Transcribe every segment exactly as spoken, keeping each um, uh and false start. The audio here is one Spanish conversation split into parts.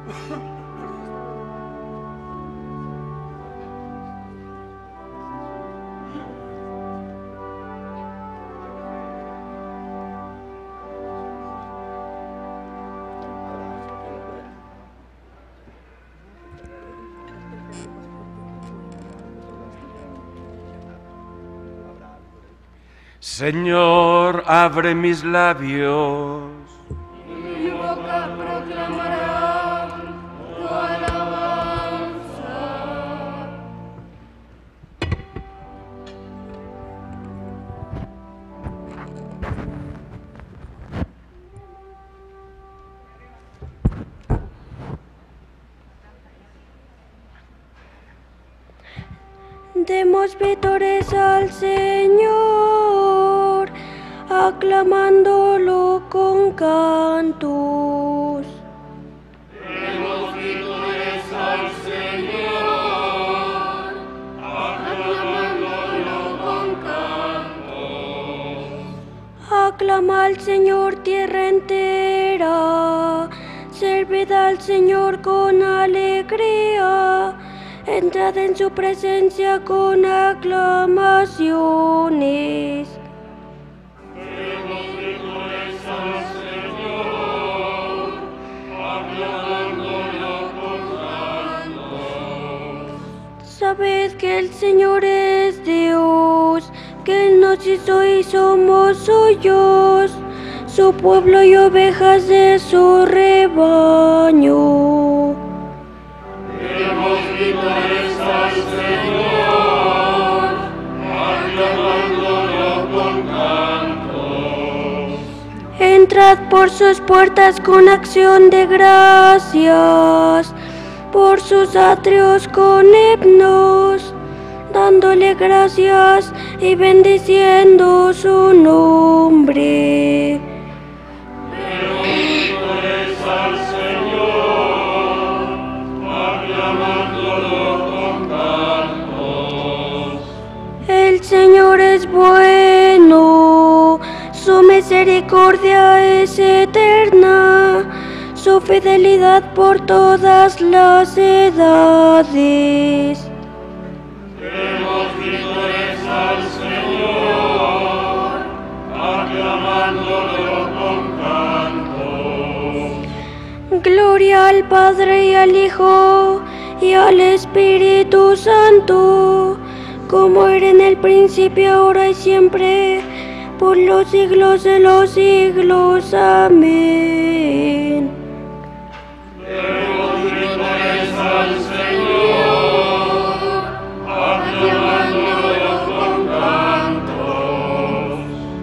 Señor, abre mis labios. Y mi boca proclamará tu alabanza. Demos vítores al Señor, aclamándolo con cantos. Demos vítores al Señor, aclamándolo con cantos. Aclama al Señor tierra entera, servid al Señor con alegría. Entrad en su presencia con aclamaciones. Demos vítores al Señor, aclamándolo con cantos. Sabed que el Señor es Dios, que Él nos hizo y somos suyos, su pueblo y ovejas de su rebaño. Demos vítores al Señor, aclamándolo con cantos. Entrad por sus puertas con acción de gracias, por sus atrios con himnos, dándole gracias y bendiciendo su nombre. Demos vítores al Señor, aclamándolo con cantos. El Señor es bueno, su misericordia es eterna, su fidelidad por todas las edades. Demos vítores al Señor, aclamándolo con cantos. Gloria al Padre y al Hijo y al Espíritu Santo, como era en el principio, ahora y siempre, por los siglos de los siglos. Amén. Demos vítores al Señor, aclamándolo con cantos.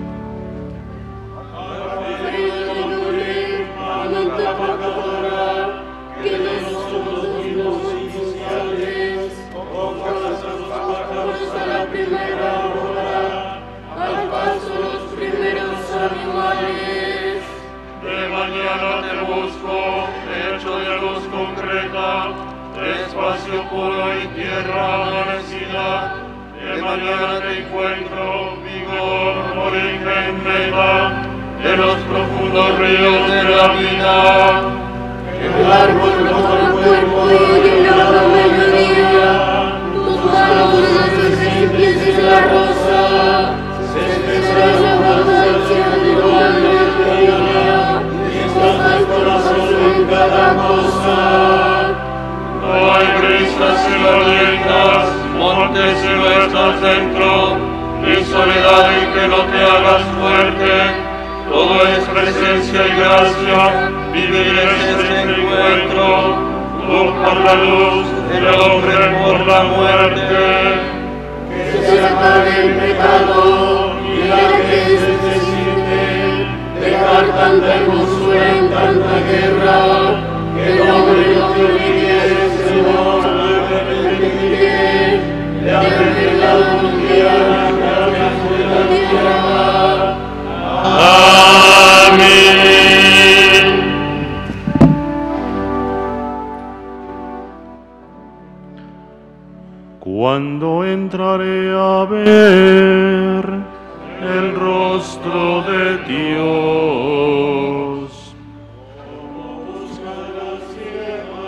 Que nosotros vivos iniciales, ojalá hasta la primera hora, al paso los primeros animales. De mañana te busco, hecho de luz concreta, espacio puro y tierra amanecida. De mañana te encuentro, vigor, origen, meta, de los profundos ríos de la vida. El árbol bajo el cuerpo y el agua mediodía, tus manos en las recipientes de la rosa, se estrella la bajo del cielo de la estrella, y estás el corazón en cada cosa. No hay brisas silurientas, montes si no estás dentro, ni soledad en que no te hagas fuerte. Todo es presencia y gracia, vivir es este encuentro, luz por la luz, el hombre por la muerte. Que se acabe el pecado y la que es necesite, dejar tanta hermosura en tanta guerra, que el hombre no te olvides, Señor, no te permitiré, de haber llegado un día a la gracia de la tierra. Amén. Cuando entraré a ver el rostro de Dios, Busca la sierva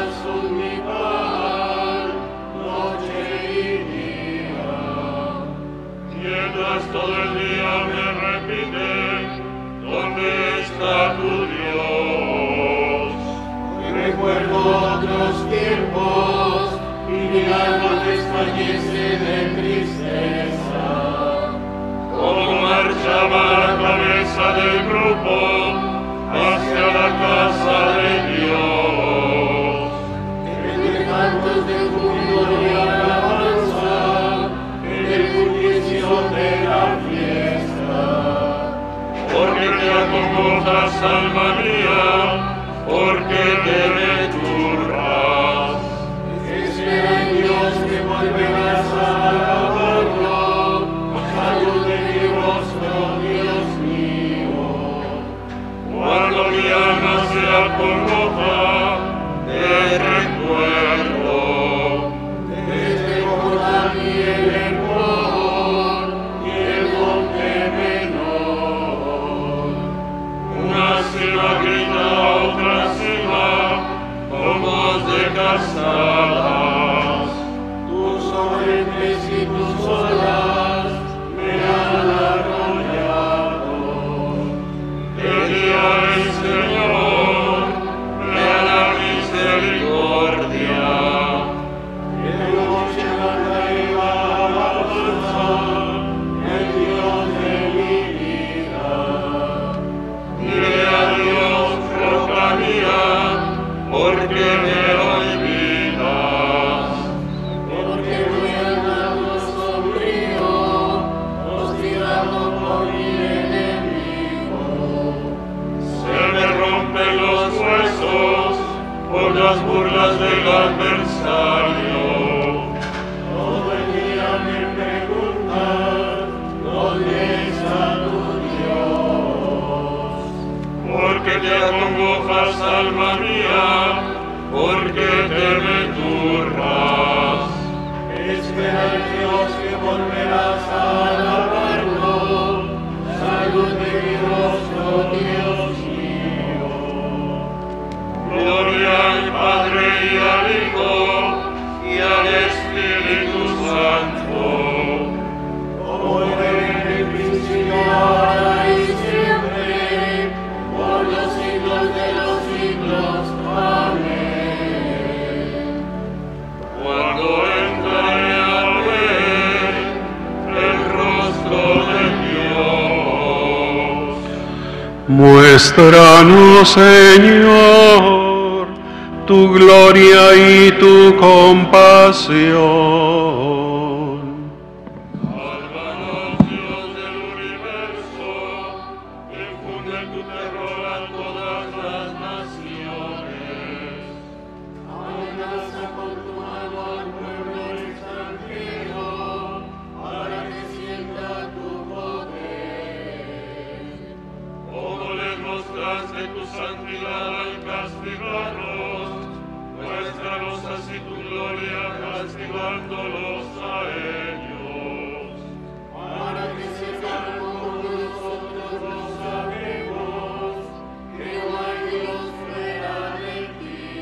son mi pan, noche y día. Mientras todo el día me repiten, ¿dónde está tu Dios? Recuerdo otros tiempos y mi alma desfallece de tristeza. Como marchaba la cabeza del grupo hacia la casa de Dios. Entre cantos de júbilo y alabanza, en el bullicio de la fiesta. Porque te acongojas, alma mía, porque te returras. Espera en Dios que volverás a alabarlo. Salud de mi rostro, Dios mío. Cuando mi alma se acongoja, te recuerdo. Desde Jordán y el Hermón y el monte menor. Una cima grita a otra cima, con voz de casadas. Tus torrentes y tus olas me han arrollado. Te diré, Señor, me hará misericordia. De noche cantaré alabanza, el Dios de mi vida. Diré a Dios, roca mía, porque me olvidas. Porque voy andando sombrío, hostigado por mi enemigo. Se me rompen los huesos por las burlas del adversario. Todo el día me preguntan, ¿dónde está tu Dios? Porque te acongojas, alma mía, porque te returras. Espera en Dios que volverás a alabarlo. Salud de mi rostro, Dios mío. Gloria al Padre y al Hijo y al Espíritu Santo. Como era en el principio, ahora y siempre, por los siglos de los siglos. Amén. Cuando entraré a ver el rostro de Dios. Muéstranos, Señor, tu gloria y tu compasión. Sálvanos, Dios del universo, infunde tu terror a todas las naciones. Amenaza con tu mano al pueblo extranjero, para que sienta tu poder. Como les mostraste tu santidad al castigarlos, muéstranos así tu gloria castigándolos a ellos. Para que sepan como nosotros lo sabemos, que no hay Dios fuera de ti.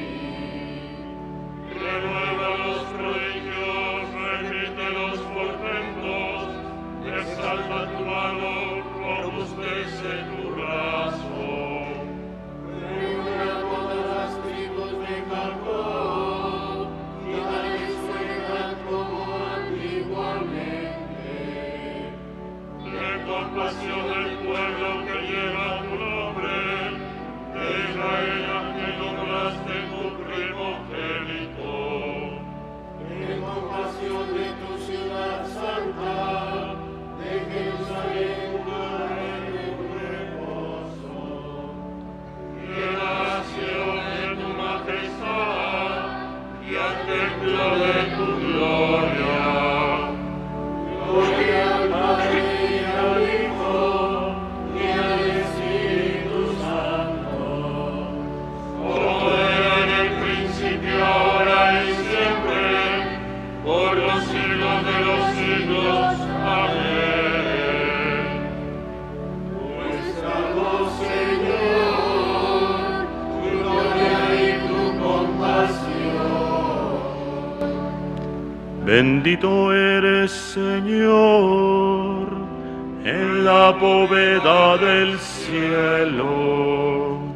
Renueva los prodigios, repite los portentos, exalta tu mano, robustece tu brazo. Reúne a todas las tribus de Jacob, y dales fuerza como antiguamente. Ten compasión del pueblo que lleva tu nombre, de Israel a quien nombraste tu primogénito. Ten compasión de tu ciudad santa, de Jerusalén, madre de tu reposo. Llena Sion de tu majestad y al templo de tu gloria. Gloria al Padre y al Hijo y al Espíritu Santo. Como era en el principio, ahora y siempre, por los siglos de los siglos. Amén. Muéstranos, Señor, tu gloria y tu compasión. Bendito eres, Señor, en la bóveda del cielo.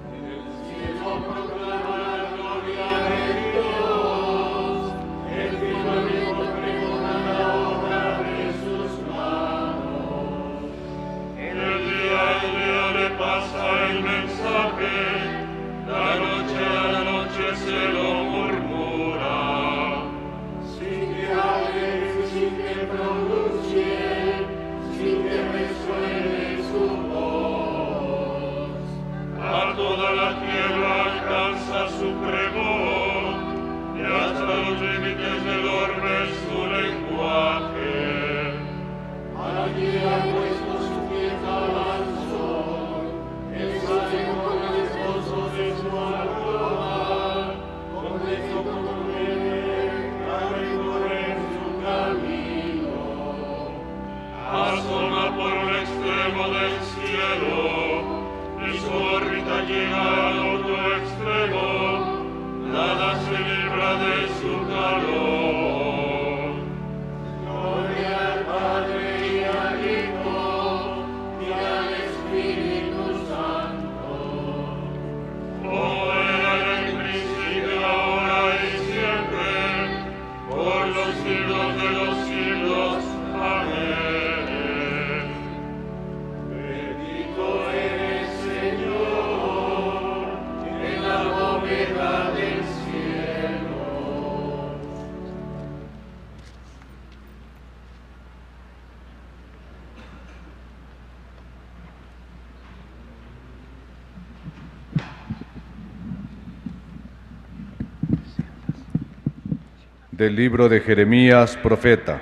Del libro de Jeremías, profeta.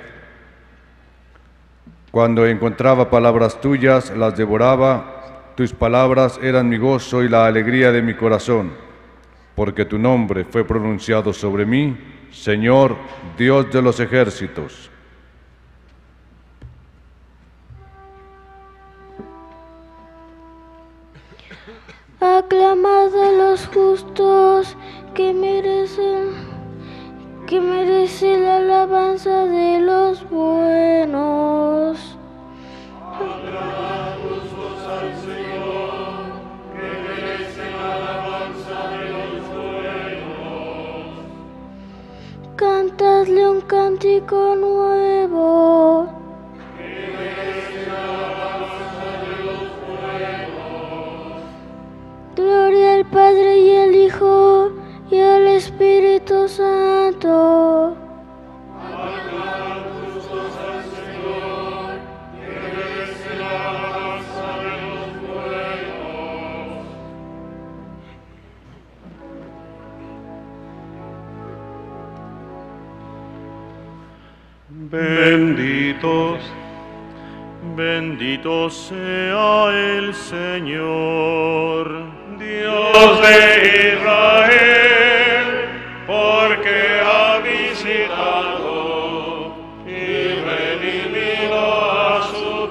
Cuando encontraba palabras tuyas, las devoraba. Tus palabras eran mi gozo y la alegría de mi corazón, porque tu nombre fue pronunciado sobre mí, Señor, Dios de los ejércitos. Aclamad a los justos que merecen que merece la alabanza de los buenos. Aclamad justos al Señor, que merece la alabanza de los buenos. Cantadle un cántico nuevo. Que merece la alabanza de los buenos. Gloria al Padre y al Hijo y al Espíritu Santo. Aclamad justos al Señor, que merece la alabanza de los buenos. Benditos, bendito sea el Señor, Dios de Israel, porque ha visitado y redimido a su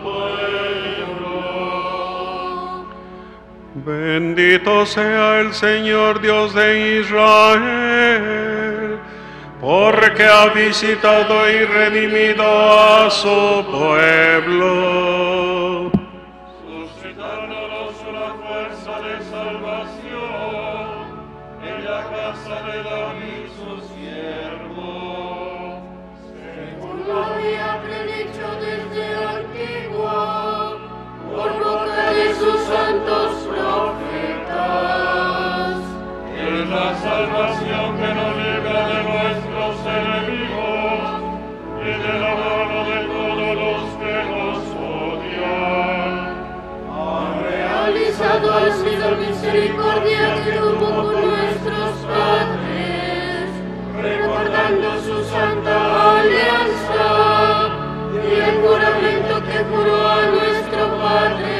pueblo. Bendito sea el Señor Dios de Israel, porque ha visitado y redimido a su pueblo. Suscitándonos una fuerza de salvación en la casa de David su siervo. Según lo había predicho desde antiguo, por boca de sus santos profetas. Es la salvación que nos libra de nuestros enemigos y de la mano de todos los que nos odian. Ha realizado al Señor misericordia que tuvo con nuestros padres, recordando su santa alianza y el juramento que juró a nuestro padre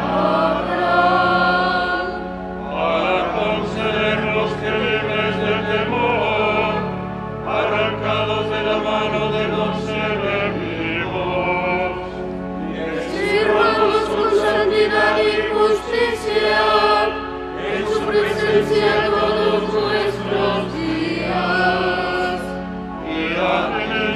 Abraham. Para concedernos que libres del temor, arrancados de la mano de los enemigos, Sirvamos con santidad y justicia en su presencia todos nuestros días. y a tener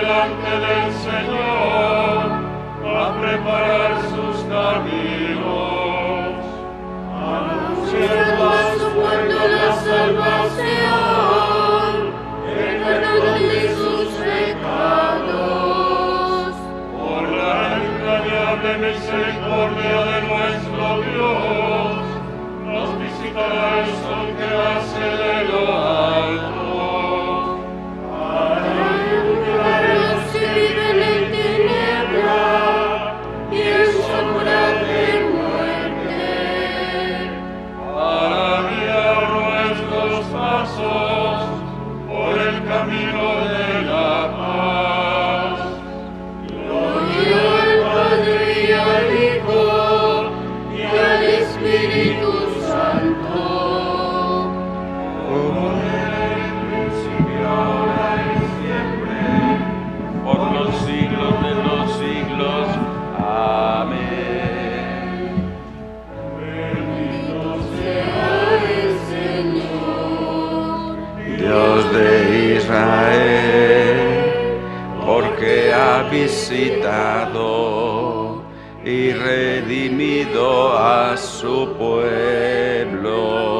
delante del Señor a preparar sus caminos. Anunciando a su pueblo la salvación, el perdón de sus pecados. Por la entrañable misericordia de nuestro Dios, nos visitará el sol que nace de lo alto. Para iluminar a los que viven en tiniebla y en sombra de muerte. Para guiar nuestros pasos por el camino de la paz. Gloria al Padre y al Hijo y al Espíritu Santo. Como en el principio, ahora y siempre, por los siglos de los siglos. Amén. Bendito sea el Señor, Dios de Israel, porque ha visitado y redimido a su pueblo.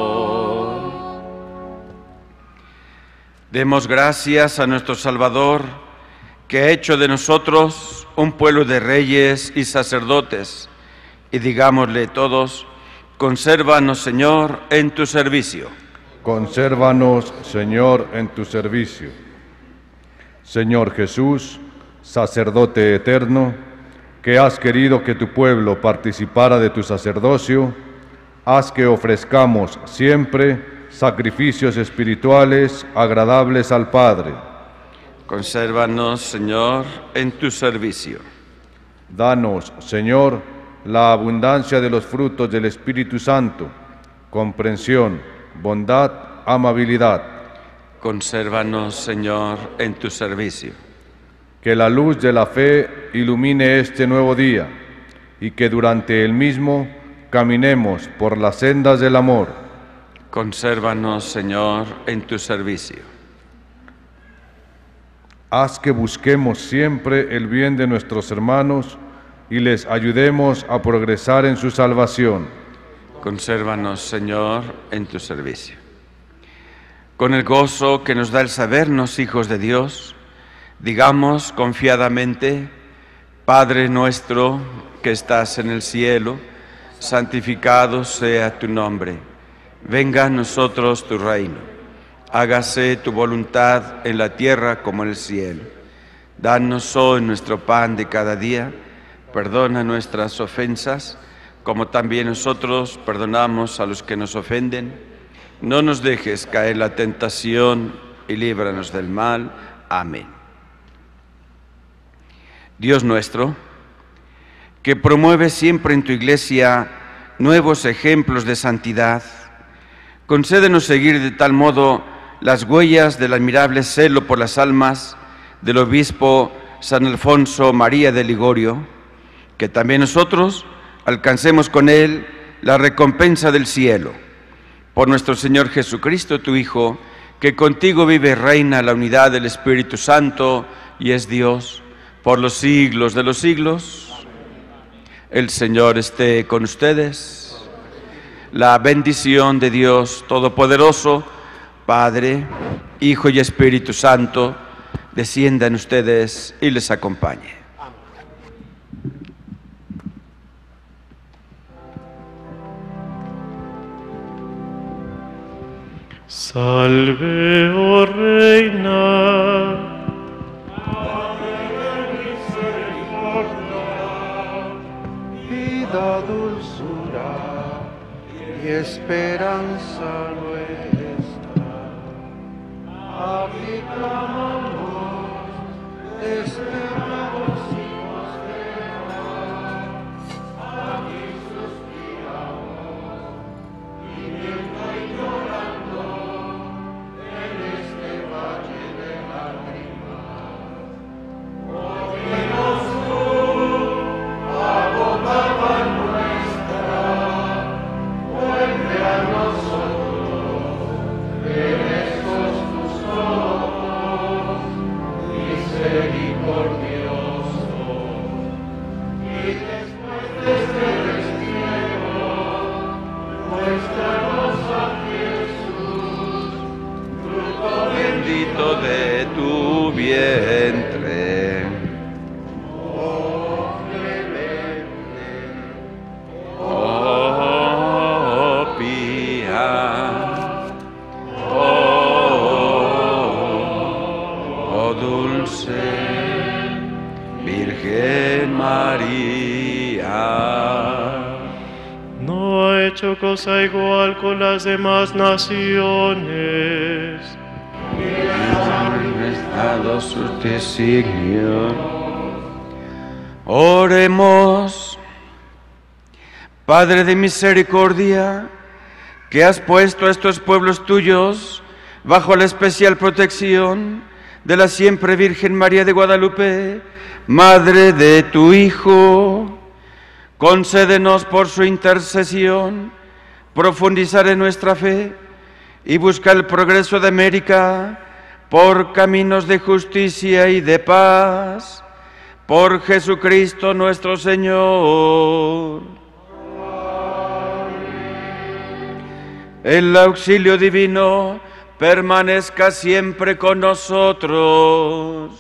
Demos gracias a nuestro Salvador, que ha hecho de nosotros un pueblo de reyes y sacerdotes, y digámosle todos: consérvanos, Señor, en tu servicio. Consérvanos, Señor, en tu servicio. Señor Jesús, sacerdote eterno, que has querido que tu pueblo participara de tu sacerdocio, haz que ofrezcamos siempre sacrificios espirituales agradables al Padre. Consérvanos, Señor, en tu servicio. Danos, Señor, la abundancia de los frutos del Espíritu Santo, comprensión, bondad, amabilidad. Consérvanos, Señor, en tu servicio. Que la luz de la fe ilumine este nuevo día y que durante el mismo caminemos por las sendas del amor. Consérvanos, Señor, en tu servicio. Haz que busquemos siempre el bien de nuestros hermanos y les ayudemos a progresar en su salvación. Consérvanos, Señor, en tu servicio. Con el gozo que nos da el sabernos hijos de Dios, digamos confiadamente: Padre nuestro que estás en el cielo, santificado sea tu nombre. Venga a nosotros tu reino. Hágase tu voluntad en la tierra como en el cielo. Danos hoy nuestro pan de cada día. Perdona nuestras ofensas, como también nosotros perdonamos a los que nos ofenden. No nos dejes caer en la tentación y líbranos del mal. Amén. Dios nuestro, que promueve siempre en tu Iglesia nuevos ejemplos de santidad, concédenos seguir de tal modo las huellas del admirable celo por las almas del obispo San Alfonso María de Ligorio, que también nosotros alcancemos con él la recompensa del cielo. Por nuestro Señor Jesucristo, tu Hijo, que contigo vive y reina la unidad del Espíritu Santo y es Dios por los siglos de los siglos. El Señor esté con ustedes. La bendición de Dios Todopoderoso, Padre, Hijo y Espíritu Santo, descienda en ustedes y les acompañe. Salve, oh Reina. Vida, dulzura y esperanza nuestra. A ti clamamos, desterrados hijos de Dios. A ti suspiramos, viviendo y llorando en este valle de lágrimas. Óyenos tú, abogada nuestra, vuelve a nosotros en estos tus ojos. no ha hecho cosa igual con las demás naciones. Ha manifestado sus designios. Oremos. Padre de misericordia, que has puesto a estos pueblos tuyos bajo la especial protección de la siempre Virgen María de Guadalupe, Madre de tu Hijo, concédenos por su intercesión profundizar en nuestra fe y buscar el progreso de América por caminos de justicia y de paz, por Jesucristo nuestro Señor. El auxilio divino permanezca siempre con nosotros.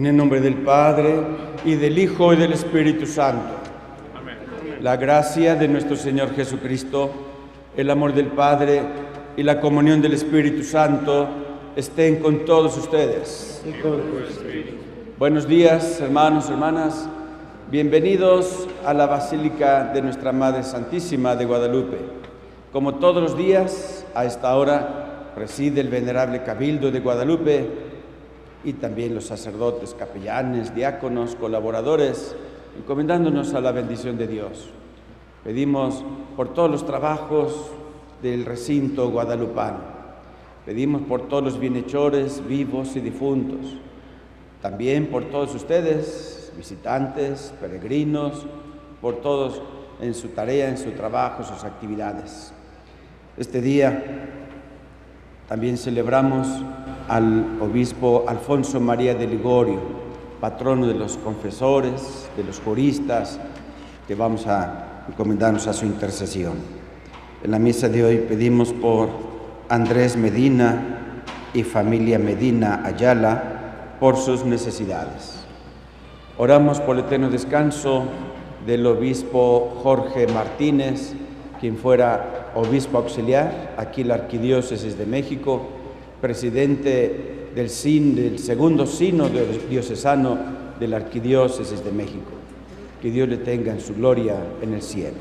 En el nombre del Padre, y del Hijo, y del Espíritu Santo. Amén. La gracia de nuestro Señor Jesucristo, el amor del Padre y la comunión del Espíritu Santo estén con todos ustedes. Y con tu espíritu. Buenos días, hermanos, hermanas. Bienvenidos a la Basílica de Nuestra Madre Santísima de Guadalupe. Como todos los días, a esta hora preside el venerable Cabildo de Guadalupe y también los sacerdotes, capellanes, diáconos, colaboradores, encomendándonos a la bendición de Dios. Pedimos por todos los trabajos del recinto guadalupano. Pedimos por todos los bienhechores, vivos y difuntos. También por todos ustedes, visitantes, peregrinos, por todos en su tarea, en su trabajo, sus actividades. Este día también celebramos al obispo Alfonso María de Ligorio, patrono de los confesores, de los juristas, que vamos a encomendarnos a su intercesión. En la misa de hoy pedimos por Andrés Medina y familia Medina Ayala por sus necesidades. Oramos por el eterno descanso del obispo Jorge Martínez, quien fuera obispo auxiliar aquí en la Arquidiócesis de México, presidente del, sin, del segundo sínodo diocesano de la Arquidiócesis de México. Que Dios le tenga en su gloria en el cielo.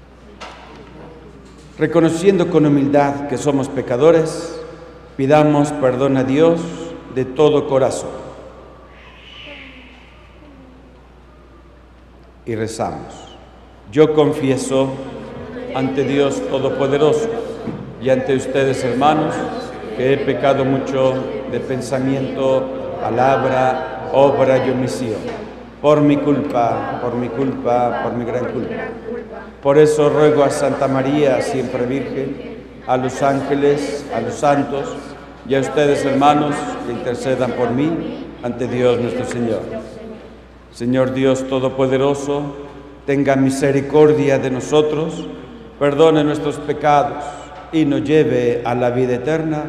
Reconociendo con humildad que somos pecadores, pidamos perdón a Dios de todo corazón. Y rezamos. Yo confieso ante Dios Todopoderoso y ante ustedes, hermanos, que he pecado mucho de pensamiento, palabra, obra y omisión, por mi culpa, por mi culpa, por mi gran culpa. Por eso ruego a Santa María, siempre Virgen, a los ángeles, a los santos y a ustedes, hermanos, que intercedan por mí ante Dios nuestro Señor. Señor Dios Todopoderoso, tenga misericordia de nosotros, perdone nuestros pecados y nos lleve a la vida eterna.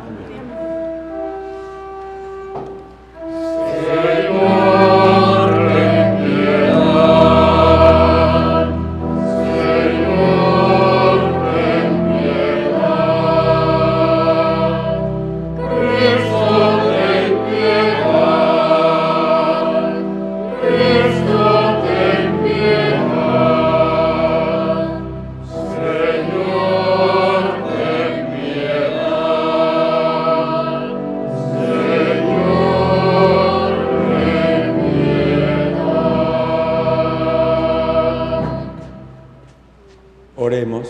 Oremos.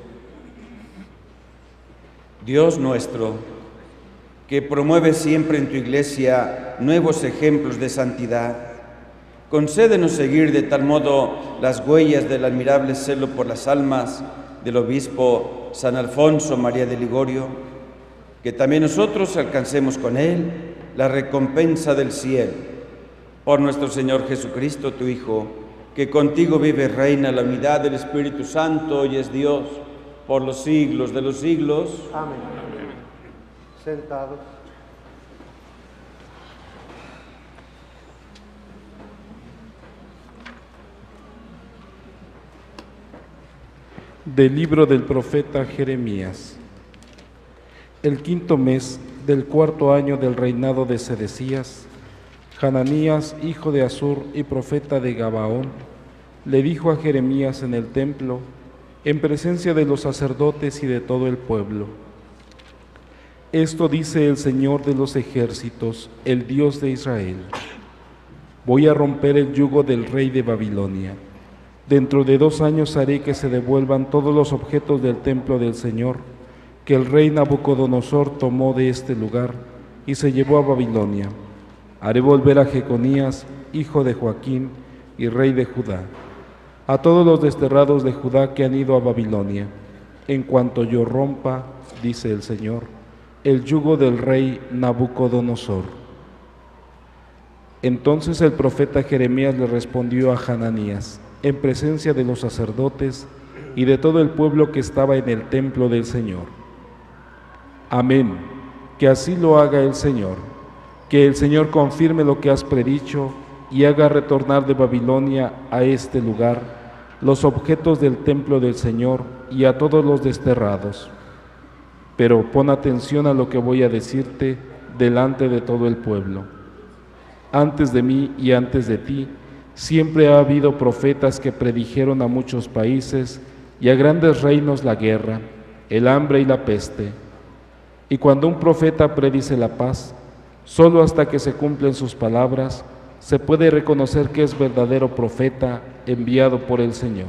Dios nuestro, que promueve siempre en tu Iglesia nuevos ejemplos de santidad, concédenos seguir de tal modo las huellas del admirable celo por las almas del obispo San Alfonso María de Ligorio, que también nosotros alcancemos con él la recompensa del cielo. Por nuestro Señor Jesucristo, tu Hijo, que contigo vive y reina la unidad del Espíritu Santo y es Dios por los siglos de los siglos. Amén. Sentados. Del libro del profeta Jeremías. El quinto mes del cuarto año del reinado de Sedecías, Hananías, hijo de Azur y profeta de Gabaón, le dijo a Jeremías en el templo, en presencia de los sacerdotes y de todo el pueblo: Esto dice el Señor de los ejércitos, el Dios de Israel: Voy a romper el yugo del rey de Babilonia. Dentro de dos años haré que se devuelvan todos los objetos del templo del Señor, que el rey Nabucodonosor tomó de este lugar y se llevó a Babilonia. Haré volver a Jeconías, hijo de Joaquín y rey de Judá, a todos los desterrados de Judá que han ido a Babilonia, en cuanto yo rompa, dice el Señor, el yugo del rey Nabucodonosor. Entonces el profeta Jeremías le respondió a Hananías, en presencia de los sacerdotes y de todo el pueblo que estaba en el templo del Señor: Amén, que así lo haga el Señor. Que el Señor confirme lo que has predicho y haga retornar de Babilonia a este lugar los objetos del templo del Señor y a todos los desterrados. Pero pon atención a lo que voy a decirte delante de todo el pueblo. Antes de mí y antes de ti, siempre ha habido profetas que predijeron a muchos países y a grandes reinos la guerra, el hambre y la peste. Y cuando un profeta predice la paz, solo hasta que se cumplen sus palabras, se puede reconocer que es verdadero profeta enviado por el Señor.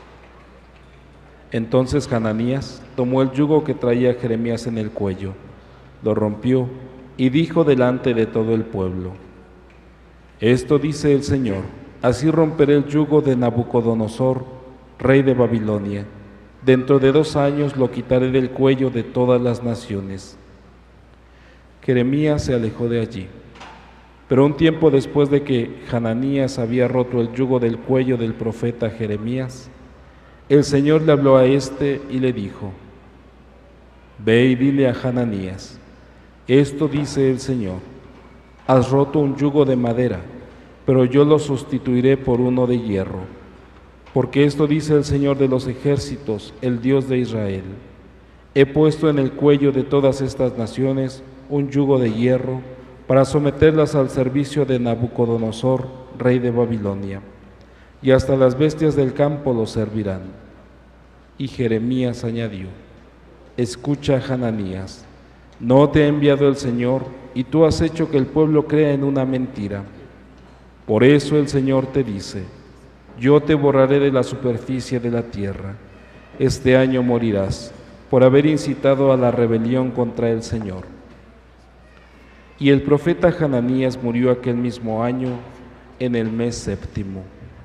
Entonces Hananías tomó el yugo que traía Jeremías en el cuello, lo rompió y dijo delante de todo el pueblo: Esto dice el Señor, así romperé el yugo de Nabucodonosor, rey de Babilonia. Dentro de dos años lo quitaré del cuello de todas las naciones. Jeremías se alejó de allí. Pero un tiempo después de que Hananías había roto el yugo del cuello del profeta Jeremías, el Señor le habló a éste y le dijo: Ve y dile a Hananías, esto dice el Señor, has roto un yugo de madera, pero yo lo sustituiré por uno de hierro. Porque esto dice el Señor de los ejércitos, el Dios de Israel: He puesto en el cuello de todas estas naciones un yugo de hierro para someterlas al servicio de Nabucodonosor, rey de Babilonia, y hasta las bestias del campo los servirán. Y Jeremías añadió: Escucha, Hananías, no te ha enviado el Señor, y tú has hecho que el pueblo crea en una mentira. Por eso el Señor te dice: Yo te borraré de la superficie de la tierra. Este año morirás por haber incitado a la rebelión contra el Señor. Y el profeta Hananías murió aquel mismo año, en el mes séptimo.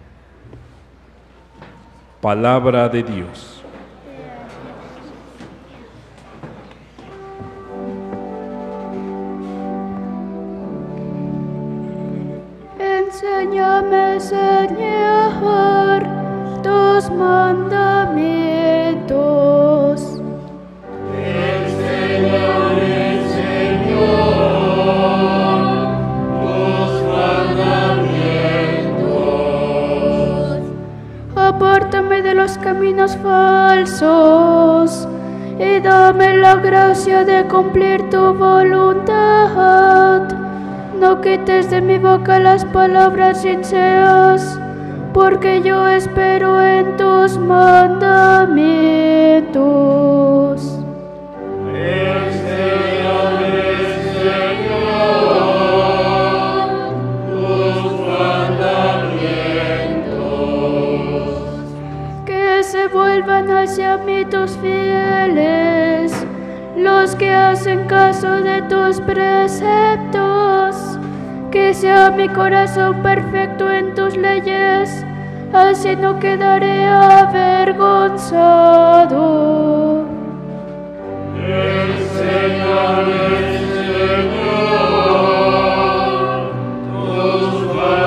Palabra de Dios. Enséñame, Señor, tus mandamientos. Enséñame, Señor, tus mandamientos. Apártame de los caminos falsos y dame la gracia de cumplir tu voluntad. No quites de mi boca las palabras sinceras, porque yo espero en tus mandamientos. Enséñame, Señor, tus mandamientos. Que se vuelvan hacia mí tus fieles, los que hacen caso de tus preceptos. Que sea mi corazón perfecto en tus leyes, así no quedaré avergonzado. Enséñame, Señor, tus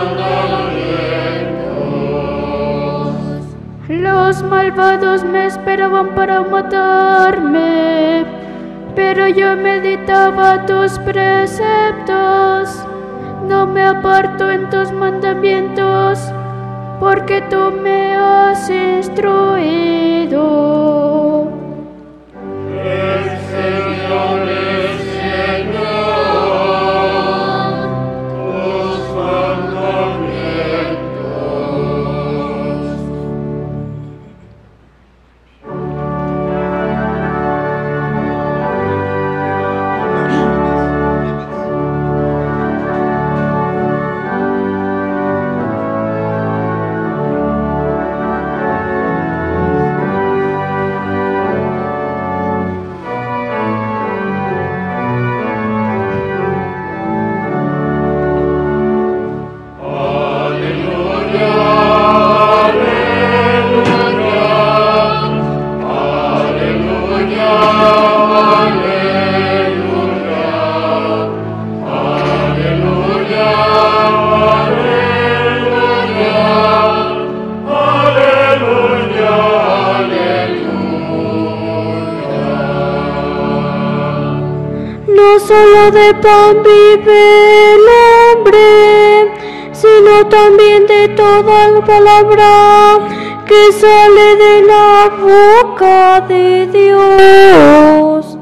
mandamientos. Los malvados me esperaban para matarme, pero yo meditaba tus preceptos. No me aparto en tus mandamientos, porque tú me has instruido. Enséñame, Señor, tus mandamientos. no solo de pan vive el hombre, sino también de toda palabra que sale de la boca de Dios.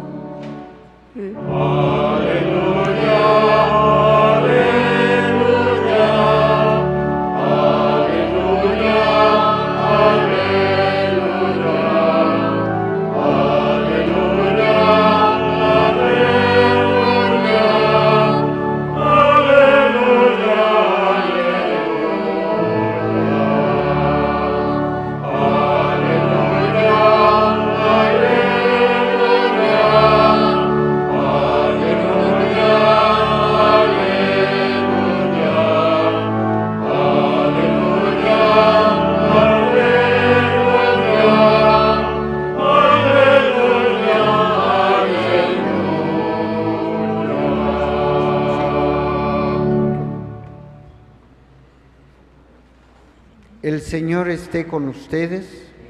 El Señor esté con ustedes.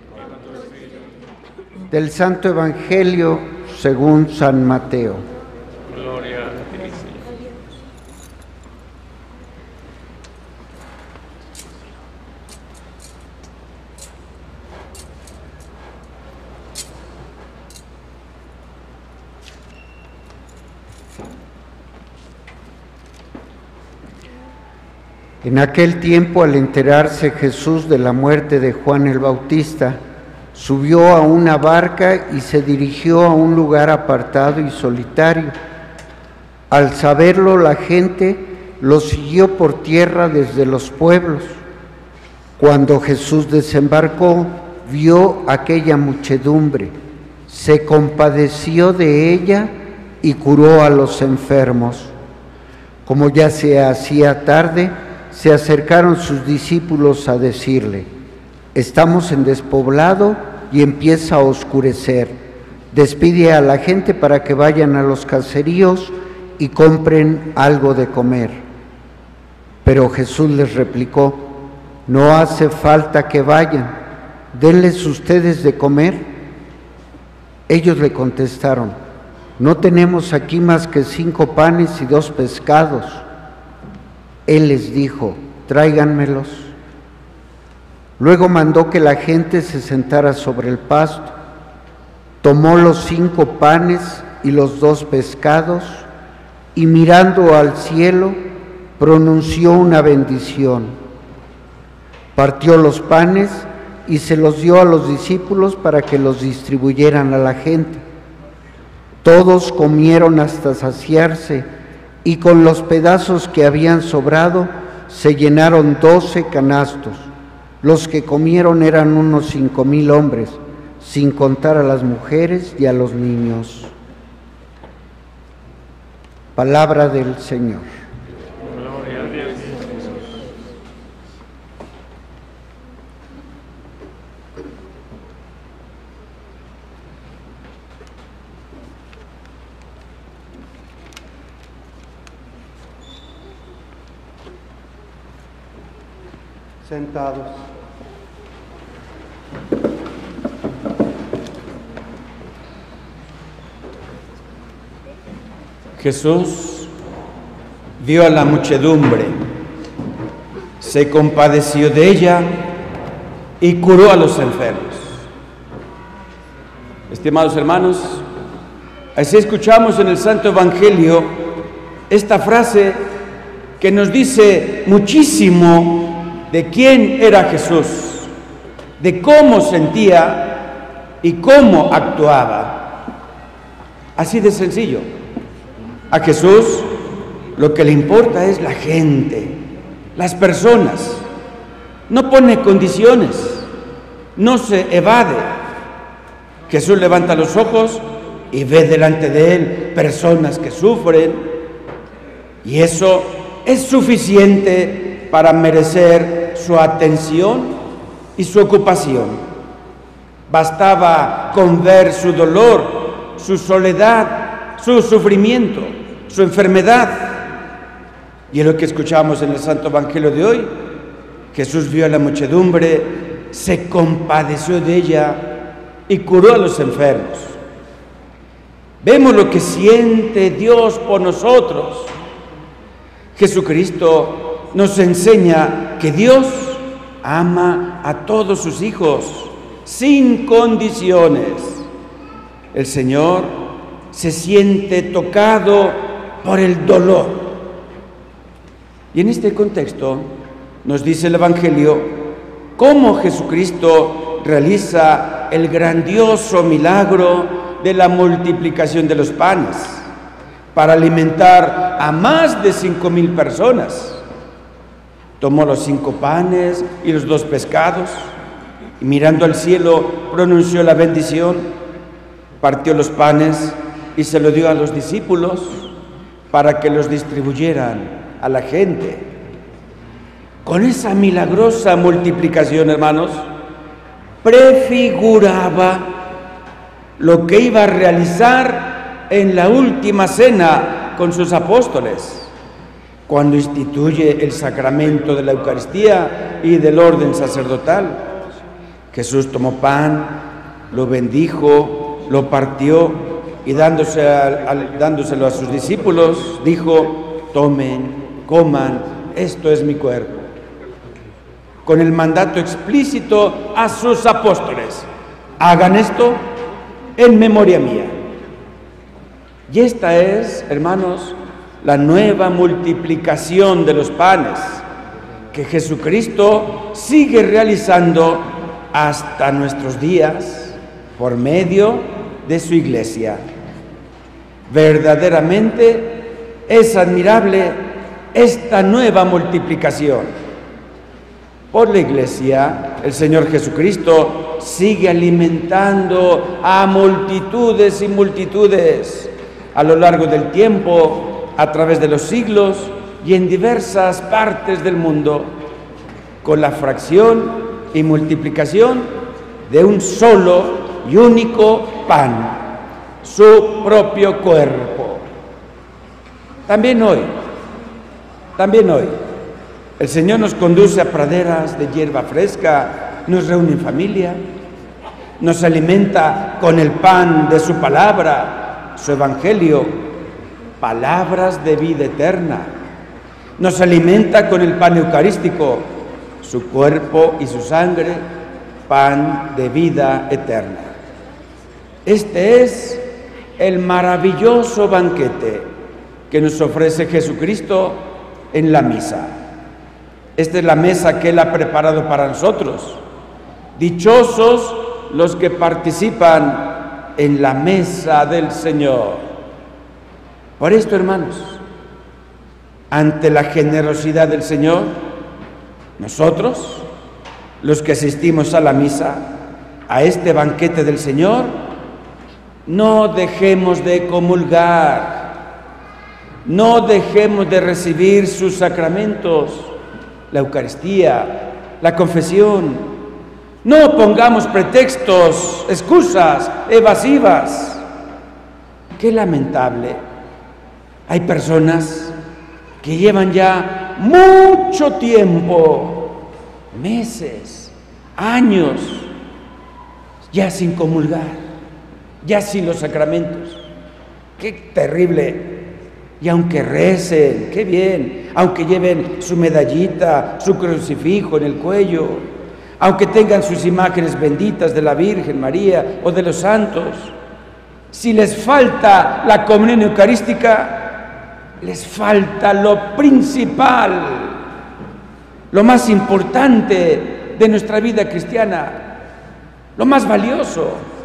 Del Santo Evangelio según San Mateo. Gloria a ti, Señor. En aquel tiempo, al enterarse Jesús de la muerte de Juan el Bautista, subió a una barca y se dirigió a un lugar apartado y solitario. Al saberlo, la gente lo siguió por tierra desde los pueblos. Cuando Jesús desembarcó, vio aquella muchedumbre, se compadeció de ella y curó a los enfermos. Como ya se hacía tarde, se acercaron sus discípulos a decirle: estamos en despoblado y empieza a oscurecer. Despide a la gente para que vayan a los caseríos y compren algo de comer. Pero Jesús les replicó: no hace falta que vayan, denles ustedes de comer. Ellos le contestaron: no tenemos aquí más que cinco panes y dos pescados. Él les dijo: tráiganmelos. Luego mandó que la gente se sentara sobre el pasto. Tomó los cinco panes y los dos pescados y, mirando al cielo, pronunció una bendición. Partió los panes y se los dio a los discípulos para que los distribuyeran a la gente. Todos comieron hasta saciarse, y con los pedazos que habían sobrado se llenaron doce canastos. Los que comieron eran unos cinco mil hombres, sin contar a las mujeres y a los niños. Palabra del Señor. Gloria a Dios. Sentados. Jesús vio a la muchedumbre, se compadeció de ella y curó a los enfermos. Estimados hermanos, así escuchamos en el Santo Evangelio esta frase que nos dice muchísimo de quién era Jesús, de cómo sentía y cómo actuaba. Así de sencillo. A Jesús lo que le importa es la gente, las personas. No pone condiciones, no se evade. Jesús levanta los ojos y ve delante de él personas que sufren, y eso es suficiente para merecer su atención y su ocupación. Bastaba con ver su dolor, su soledad, su sufrimiento, su enfermedad. Y es lo que escuchamos en el Santo Evangelio de hoy. Jesús vio a la muchedumbre, se compadeció de ella y curó a los enfermos. Vemos lo que siente Dios por nosotros. Jesucristo nos enseña que Dios ama a todos sus hijos sin condiciones. El Señor se siente tocado por el dolor. Y en este contexto nos dice el Evangelio cómo Jesucristo realiza el grandioso milagro de la multiplicación de los panes para alimentar a más de cinco mil personas. Tomó los cinco panes y los dos pescados y mirando al cielo pronunció la bendición, partió los panes y se lo dio a los discípulos para que los distribuyeran a la gente. Con esa milagrosa multiplicación, hermanos, prefiguraba lo que iba a realizar en la última cena con sus apóstoles, cuando instituye el sacramento de la Eucaristía y del orden sacerdotal. Jesús tomó pan, lo bendijo, lo partió y dándose a, a, dándoselo a sus discípulos, dijo: tomen, coman, esto es mi cuerpo. Con el mandato explícito a sus apóstoles: hagan esto en memoria mía. Y esta es, hermanos, la nueva multiplicación de los panes que Jesucristo sigue realizando hasta nuestros días por medio de su Iglesia. Verdaderamente es admirable esta nueva multiplicación. Por la Iglesia, el Señor Jesucristo sigue alimentando a multitudes y multitudes a lo largo del tiempo, a través de los siglos y en diversas partes del mundo, con la fracción y multiplicación de un solo y único pan, su propio cuerpo. También hoy, también hoy, el Señor nos conduce a praderas de hierba fresca, nos reúne en familia, nos alimenta con el pan de su palabra, su evangelio, palabras de vida eterna. Nos alimenta con el pan eucarístico, su cuerpo y su sangre, pan de vida eterna. Este es el maravilloso banquete que nos ofrece Jesucristo en la misa. Esta es la mesa que Él ha preparado para nosotros. Dichosos los que participan en la mesa del Señor. Por esto, hermanos, ante la generosidad del Señor, nosotros, los que asistimos a la misa, a este banquete del Señor, no dejemos de comulgar, no dejemos de recibir sus sacramentos, la Eucaristía, la confesión. No pongamos pretextos, excusas evasivas. Qué lamentable. Hay personas que llevan ya mucho tiempo, meses, años, ya sin comulgar, ya sin los sacramentos. Qué terrible. Y aunque recen, qué bien, aunque lleven su medallita, su crucifijo en el cuello, aunque tengan sus imágenes benditas de la Virgen María o de los santos, si les falta la comunión eucarística, les falta lo principal, lo más importante de nuestra vida cristiana, lo más valioso.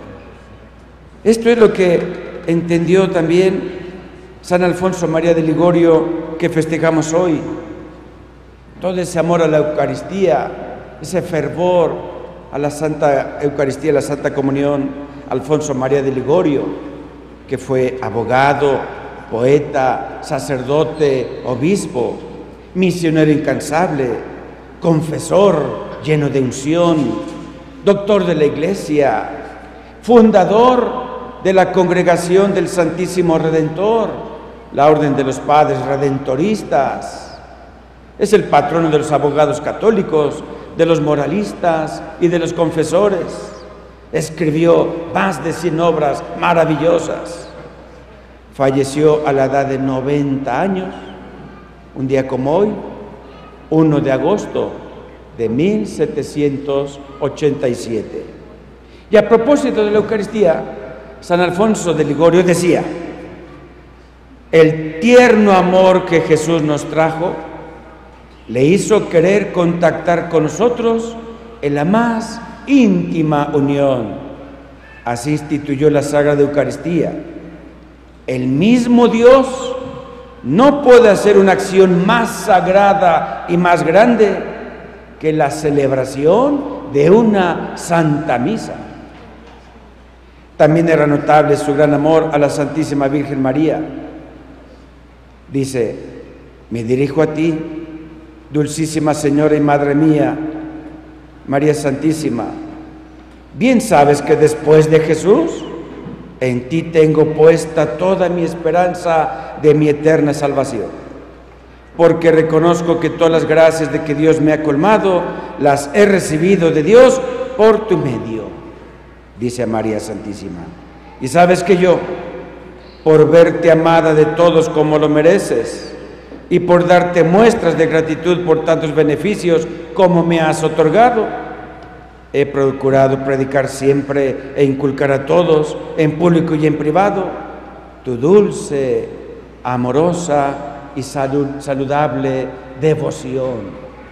Esto es lo que entendió también San Alfonso María de Ligorio, que festejamos hoy. Todo ese amor a la Eucaristía, ese fervor a la Santa Eucaristía, a la Santa Comunión. Alfonso María de Ligorio, que fue abogado, poeta, sacerdote, obispo, misionero incansable, confesor lleno de unción, doctor de la Iglesia, fundador de la Congregación del Santísimo Redentor, la Orden de los Padres Redentoristas. Es el patrono de los abogados católicos, de los moralistas y de los confesores. Escribió más de cien obras maravillosas. Falleció a la edad de noventa años, un día como hoy, primero de agosto de mil setecientos ochenta y siete. Y a propósito de la Eucaristía, San Alfonso de Ligorio decía: el tierno amor que Jesús nos trajo le hizo querer contactar con nosotros en la más íntima unión. Así instituyó la Sagrada Eucaristía. El mismo Dios no puede hacer una acción más sagrada y más grande que la celebración de una Santa Misa. También era notable su gran amor a la Santísima Virgen María. Dice: me dirijo a ti, dulcísima Señora y Madre mía, María Santísima. Bien sabes que después de Jesús, en ti tengo puesta toda mi esperanza de mi eterna salvación, porque reconozco que todas las gracias de que Dios me ha colmado, las he recibido de Dios por tu medio, dice a María Santísima. Y sabes que yo, por verte amada de todos como lo mereces, y por darte muestras de gratitud por tantos beneficios como me has otorgado, he procurado predicar siempre e inculcar a todos, en público y en privado, tu dulce, amorosa y salud, saludable devoción.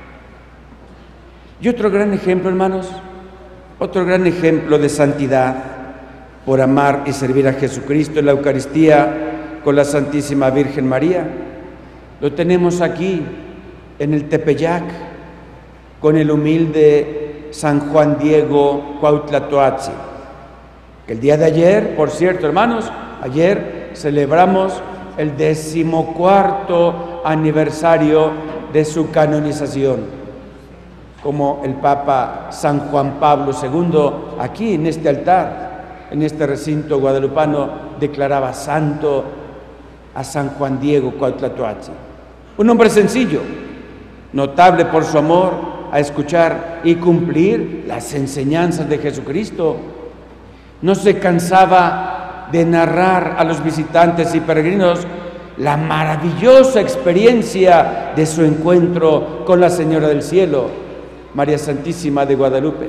Y otro gran ejemplo, hermanos, otro gran ejemplo de santidad por amar y servir a Jesucristo en la Eucaristía con la Santísima Virgen María, lo tenemos aquí en el Tepeyac con el humilde San Juan Diego Cuauhtlatoatzin, que el día de ayer, por cierto, hermanos, ayer celebramos el decimocuarto aniversario de su canonización, como el Papa San Juan Pablo segundo, aquí en este altar, en este recinto guadalupano, declaraba santo a San Juan Diego Cuauhtlatoatzin. Un hombre sencillo, notable por su amor a escuchar y cumplir las enseñanzas de Jesucristo. No se cansaba de narrar a los visitantes y peregrinos la maravillosa experiencia de su encuentro con la Señora del Cielo, María Santísima de Guadalupe.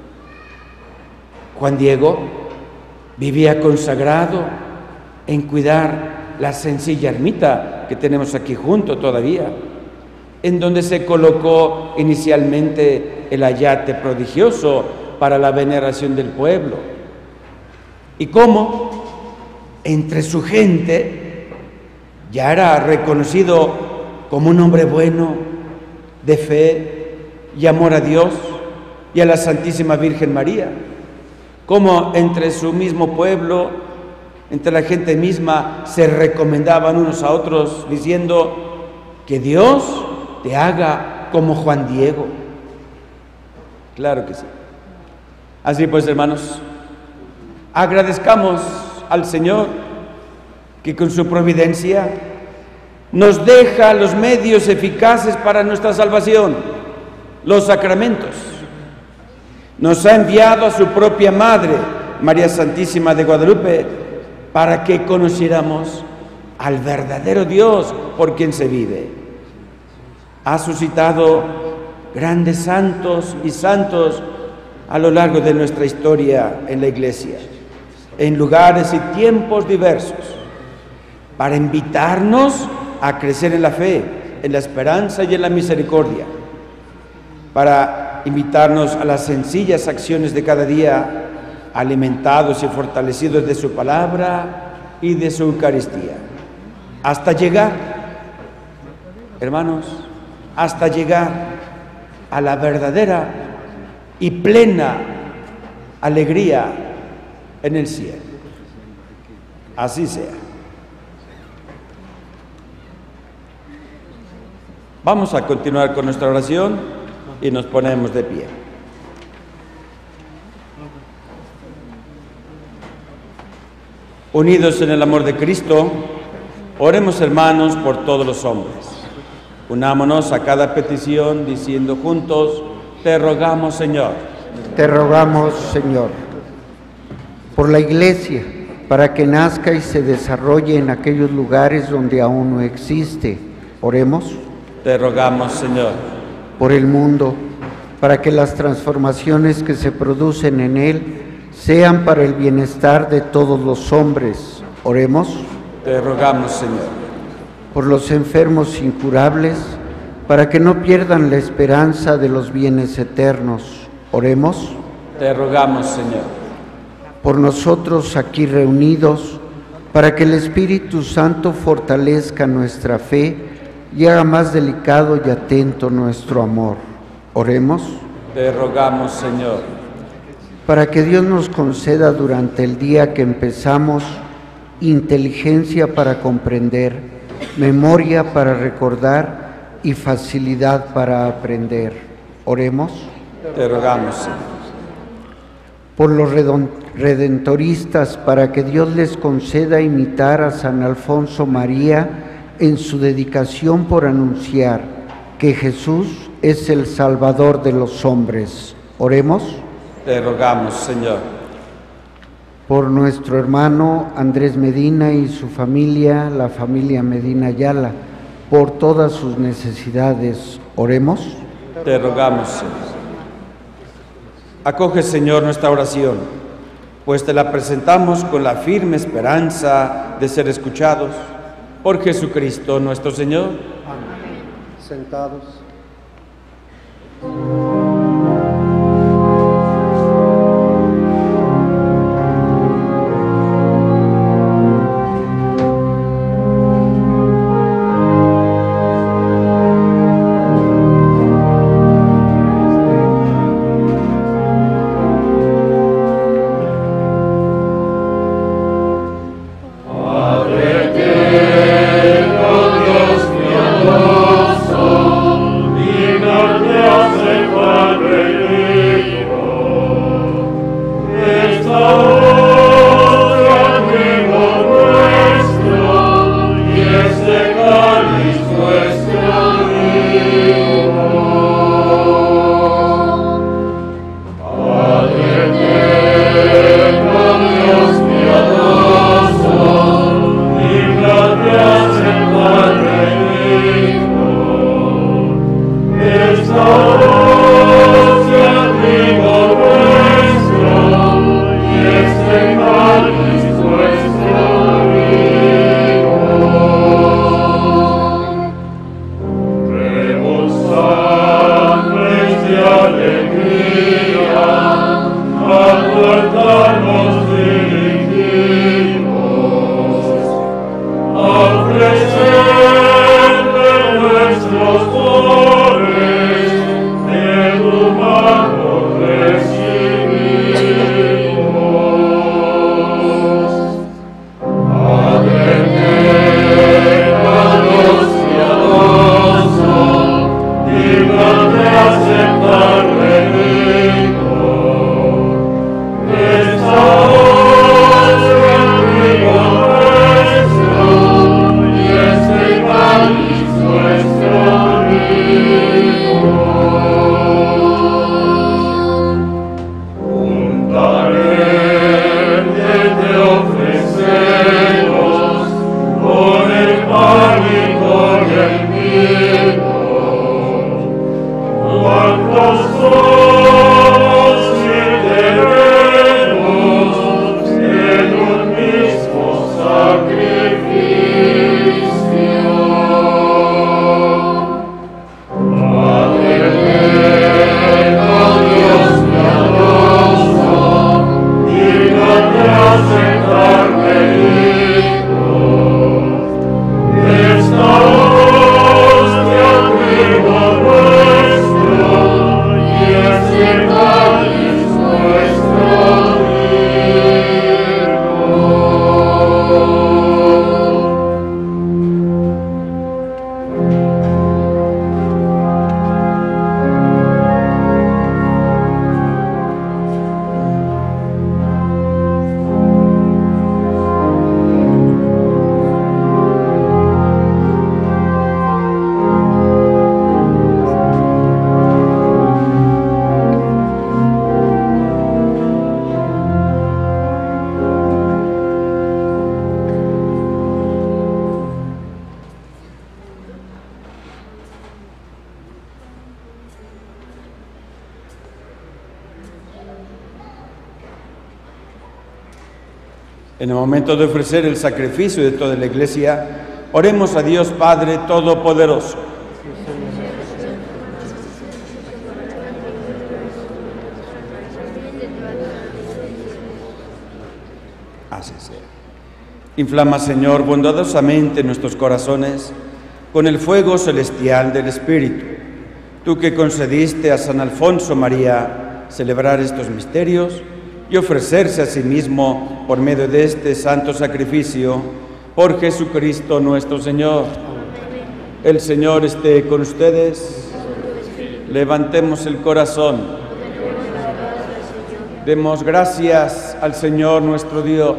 Juan Diego vivía consagrado en cuidar la sencilla ermita que tenemos aquí junto todavía, en donde se colocó inicialmente el ayate prodigioso para la veneración del pueblo. Y cómo entre su gente ya era reconocido como un hombre bueno, de fe y amor a Dios y a la Santísima Virgen María. Cómo entre su mismo pueblo, entre la gente misma, se recomendaban unos a otros diciendo que Dios te haga como Juan Diego. Claro que sí. Así pues, hermanos, agradezcamos al Señor que con su providencia nos deja los medios eficaces para nuestra salvación, los sacramentos. Nos ha enviado a su propia Madre, María Santísima de Guadalupe, para que conociéramos al verdadero Dios por quien se vive. Ha suscitado grandes santos y santos a lo largo de nuestra historia en la Iglesia, en lugares y tiempos diversos, para invitarnos a crecer en la fe, en la esperanza y en la misericordia, para invitarnos a las sencillas acciones de cada día, alimentados y fortalecidos de su palabra y de su Eucaristía, hasta llegar, hermanos, hasta llegar a la verdadera y plena alegría en el cielo. Así sea. Vamos a continuar con nuestra oración y nos ponemos de pie. Unidos en el amor de Cristo, oremos, hermanos, por todos los hombres. Unámonos a cada petición diciendo juntos: te rogamos, Señor. Te rogamos, Señor, por la Iglesia, para que nazca y se desarrolle en aquellos lugares donde aún no existe. Oremos. Te rogamos, Señor. Por el mundo, para que las transformaciones que se producen en él sean para el bienestar de todos los hombres. Oremos. Te rogamos, Señor. Por los enfermos incurables, para que no pierdan la esperanza de los bienes eternos. Oremos. Te rogamos, Señor. Por nosotros aquí reunidos, para que el Espíritu Santo fortalezca nuestra fe y haga más delicado y atento nuestro amor. Oremos. Te rogamos, Señor. Para que Dios nos conceda durante el día que empezamos inteligencia para comprender, memoria para recordar y facilidad para aprender. Oremos. Te rogamos, Señor. Por los redentoristas, para que Dios les conceda imitar a San Alfonso María en su dedicación por anunciar que Jesús es el Salvador de los hombres. Oremos. Te rogamos, Señor. Por nuestro hermano Andrés Medina y su familia, la familia Medina Ayala, por todas sus necesidades. Oremos. Te rogamos, Señor. Acoge, Señor, nuestra oración, pues te la presentamos con la firme esperanza de ser escuchados por Jesucristo nuestro Señor. Amén. Sentados. Yes. En el momento de ofrecer el sacrificio de toda la Iglesia, oremos a Dios Padre Todopoderoso. Así sea. Inflama, Señor, bondadosamente nuestros corazones con el fuego celestial del Espíritu. Tú que concediste a San Alfonso María celebrar estos misterios y ofrecerse a sí mismo por medio de este santo sacrificio, por Jesucristo nuestro Señor. El Señor esté con ustedes. Levantemos el corazón. Demos gracias al Señor nuestro Dios.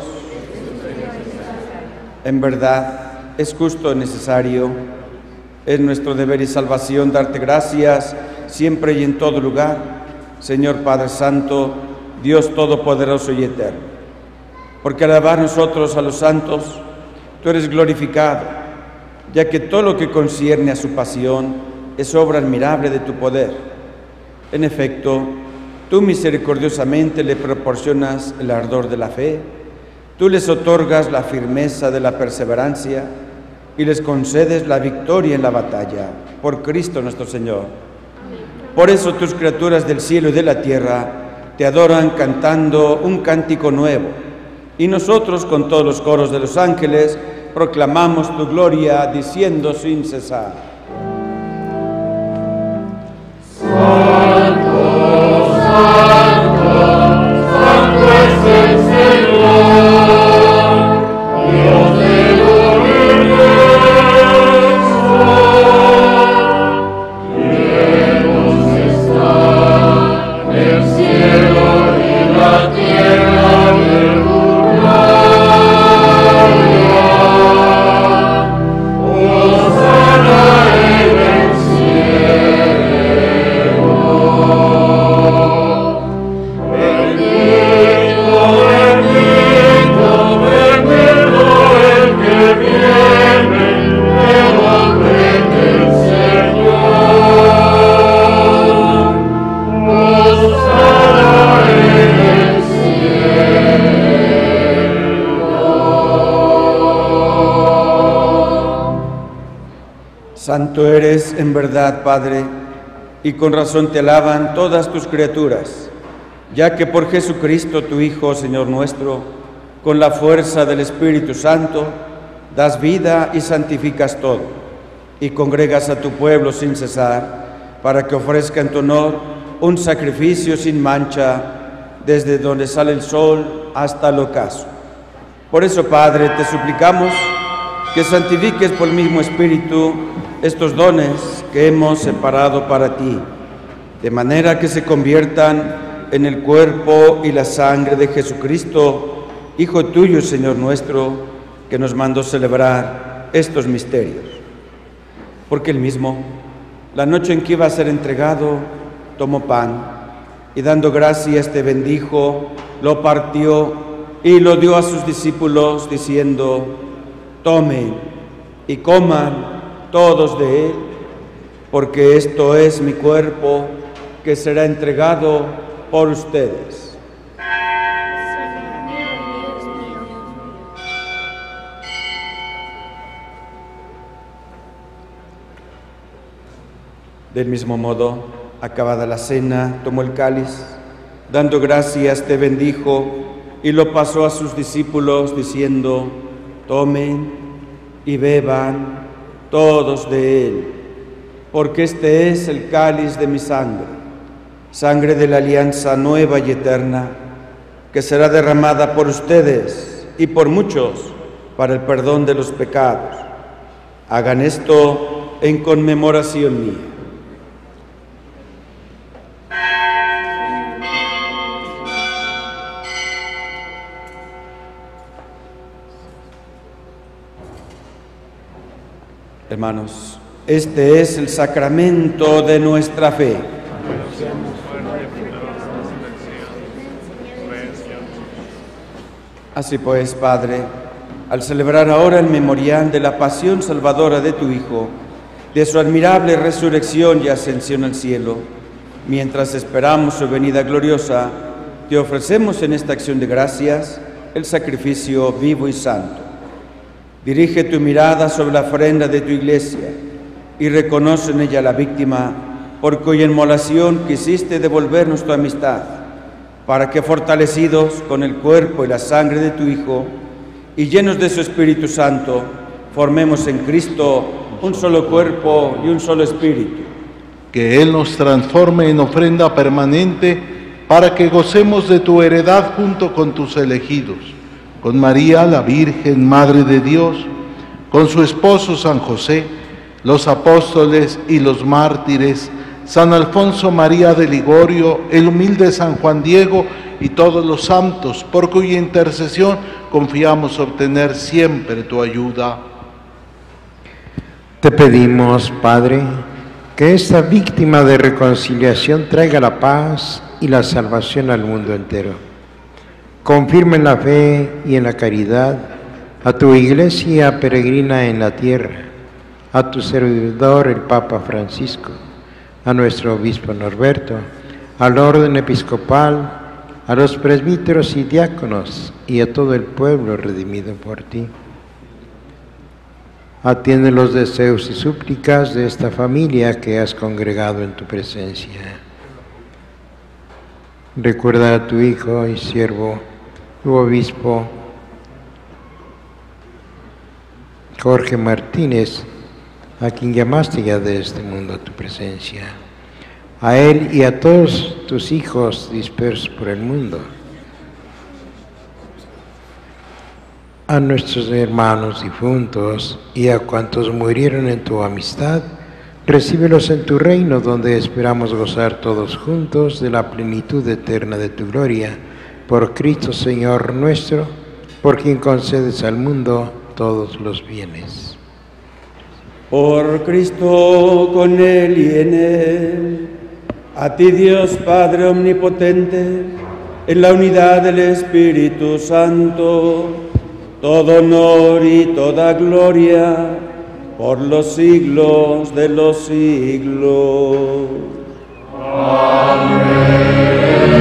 En verdad, es justo y necesario, es nuestro deber y salvación darte gracias siempre y en todo lugar, Señor Padre Santo, Dios Todopoderoso y Eterno. Porque al alabar nosotros a los santos, tú eres glorificado, ya que todo lo que concierne a su pasión es obra admirable de tu poder. En efecto, tú misericordiosamente le proporcionas el ardor de la fe, tú les otorgas la firmeza de la perseverancia y les concedes la victoria en la batalla, por Cristo nuestro Señor. Por eso tus criaturas del cielo y de la tierra te adoran cantando un cántico nuevo, y nosotros con todos los coros de los ángeles proclamamos tu gloria diciendo sin cesar: Santo eres en verdad, Padre, y con razón te alaban todas tus criaturas, ya que por Jesucristo, tu Hijo, Señor nuestro, con la fuerza del Espíritu Santo, das vida y santificas todo, y congregas a tu pueblo sin cesar, para que ofrezca en tu honor un sacrificio sin mancha, desde donde sale el sol hasta el ocaso. Por eso, Padre, te suplicamos que santifiques por el mismo Espíritu estos dones que hemos separado para ti, de manera que se conviertan en el cuerpo y la sangre de Jesucristo, Hijo tuyo, Señor nuestro, que nos mandó celebrar estos misterios. Porque él mismo, la noche en que iba a ser entregado, tomó pan y dando gracias te bendijo, lo partió y lo dio a sus discípulos diciendo: tomen y coman todos de él, porque esto es mi cuerpo que será entregado por ustedes. Del mismo modo, acabada la cena, tomó el cáliz, dando gracias te bendijo y lo pasó a sus discípulos diciendo: tomen y beban todos de él, porque este es el cáliz de mi sangre, sangre de la alianza nueva y eterna, que será derramada por ustedes y por muchos para el perdón de los pecados. Hagan esto en conmemoración mía. Hermanos, este es el sacramento de nuestra fe. Así pues, Padre, al celebrar ahora el memorial de la pasión salvadora de tu Hijo, de su admirable resurrección y ascensión al cielo, mientras esperamos su venida gloriosa, te ofrecemos en esta acción de gracias el sacrificio vivo y santo. Dirige tu mirada sobre la ofrenda de tu Iglesia y reconoce en ella la víctima por cuya inmolación quisiste devolvernos tu amistad, para que fortalecidos con el cuerpo y la sangre de tu Hijo y llenos de su Espíritu Santo, formemos en Cristo un solo cuerpo y un solo espíritu. Que Él nos transforme en ofrenda permanente para que gocemos de tu heredad junto con tus elegidos, con María, la Virgen, Madre de Dios, con su esposo San José, los apóstoles y los mártires, San Alfonso María de Ligorio, el humilde San Juan Diego y todos los santos, por cuya intercesión confiamos obtener siempre tu ayuda. Te pedimos, Padre, que esta víctima de reconciliación traiga la paz y la salvación al mundo entero. Confirma en la fe y en la caridad a tu Iglesia peregrina en la tierra, a tu servidor el Papa Francisco, a nuestro obispo Norberto, al orden episcopal, a los presbíteros y diáconos y a todo el pueblo redimido por ti. Atiende los deseos y súplicas de esta familia que has congregado en tu presencia. Recuerda a tu Hijo y siervo, tu obispo Jorge Martínez, a quien llamaste ya de este mundo a tu presencia, a él y a todos tus hijos dispersos por el mundo, a nuestros hermanos difuntos y a cuantos murieron en tu amistad, recíbelos en tu reino, donde esperamos gozar todos juntos de la plenitud eterna de tu gloria, por Cristo Señor nuestro, por quien concedes al mundo todos los bienes. Por Cristo, con Él y en Él, a ti Dios Padre Omnipotente, en la unidad del Espíritu Santo, todo honor y toda gloria, por los siglos de los siglos. Amén.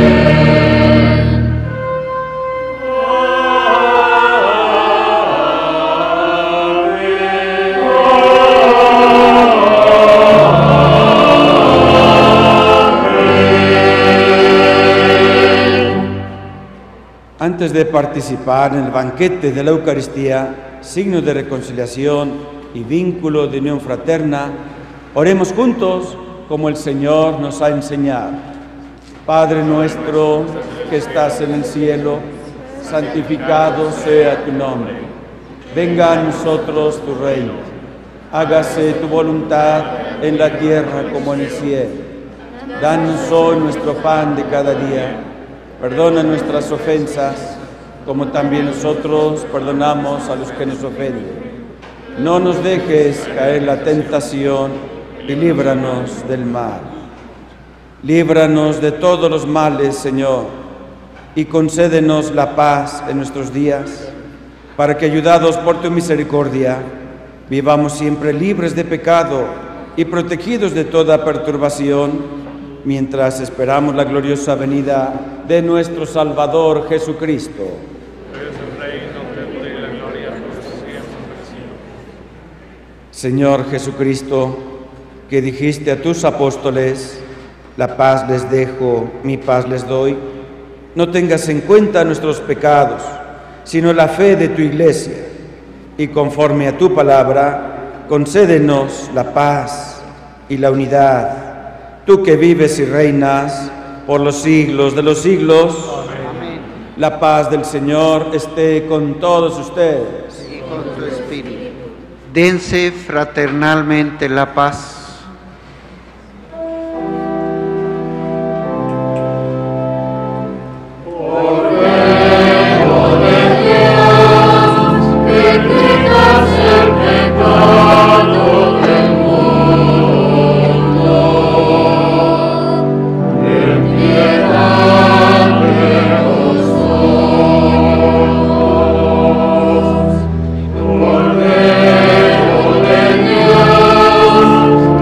Antes de participar en el banquete de la Eucaristía, signo de reconciliación y vínculo de unión fraterna, oremos juntos como el Señor nos ha enseñado. Padre nuestro que estás en el cielo, santificado sea tu nombre. Venga a nosotros tu reino. Hágase tu voluntad en la tierra como en el cielo. Danos hoy nuestro pan de cada día. Perdona nuestras ofensas, como también nosotros perdonamos a los que nos ofenden. No nos dejes caer en la tentación y líbranos del mal. Líbranos de todos los males, Señor, y concédenos la paz en nuestros días, para que, ayudados por tu misericordia, vivamos siempre libres de pecado y protegidos de toda perturbación, mientras esperamos la gloriosa venida de nuestro Salvador Jesucristo. Señor Jesucristo, que dijiste a tus apóstoles, la paz les dejo, mi paz les doy, no tengas en cuenta nuestros pecados, sino la fe de tu Iglesia, y conforme a tu palabra, concédenos la paz y la unidad. Tú que vives y reinas por los siglos de los siglos. Amén. La paz del Señor esté con todos ustedes. Y con tu espíritu. Dense fraternalmente la paz. Por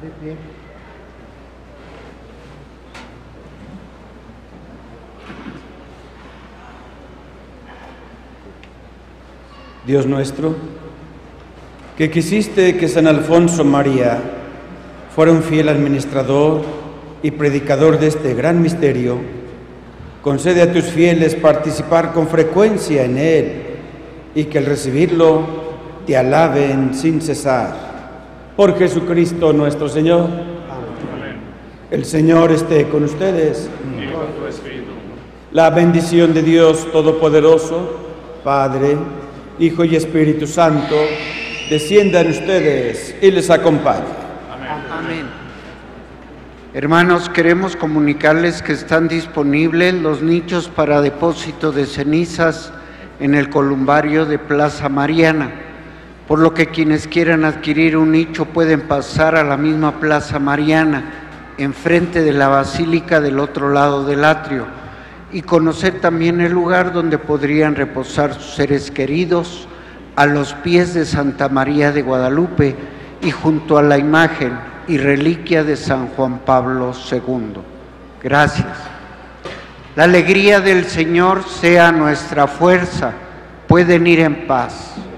Dios nuestro, que quisiste que San Alfonso María fuera un fiel administrador y predicador de este gran misterio, concede a tus fieles participar con frecuencia en él y que al recibirlo te alaben sin cesar. Por Jesucristo nuestro Señor. Amén. El Señor esté con ustedes. Y con tu espíritu. La bendición de Dios Todopoderoso, Padre, Hijo y Espíritu Santo, descienda en ustedes y les acompañe. Amén. Amén. Hermanos, queremos comunicarles que están disponibles los nichos para depósito de cenizas en el columbario de Plaza Mariana, por lo que quienes quieran adquirir un nicho pueden pasar a la misma Plaza Mariana, enfrente de la Basílica del otro lado del atrio, y conocer también el lugar donde podrían reposar sus seres queridos, a los pies de Santa María de Guadalupe y junto a la imagen y reliquia de San Juan Pablo segundo. Gracias. La alegría del Señor sea nuestra fuerza. Pueden ir en paz.